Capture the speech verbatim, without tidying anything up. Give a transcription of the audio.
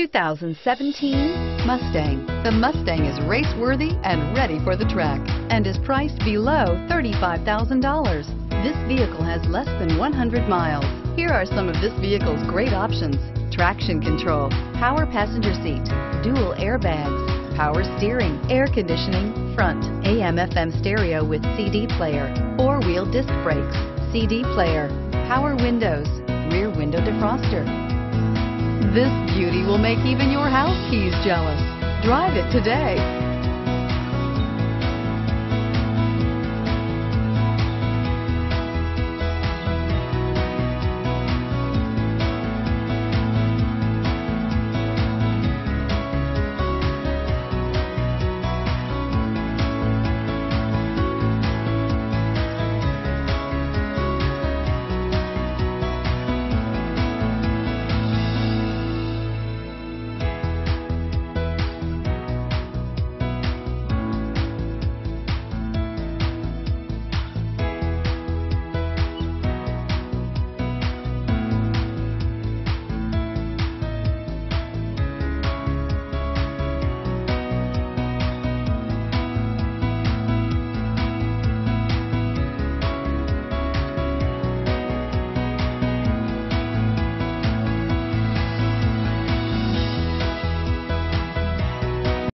thousand seventeen Mustang. The Mustang is race-worthy and ready for the track and is priced below thirty-five thousand dollars. This vehicle has less than one hundred miles. Here are some of this vehicle's great options: traction control, power passenger seat, dual airbags, power steering, air conditioning, front, A M F M stereo with C D player, four-wheel disc brakes, C D player, power windows, rear window defroster. This beauty will make even your house keys jealous. Drive it today.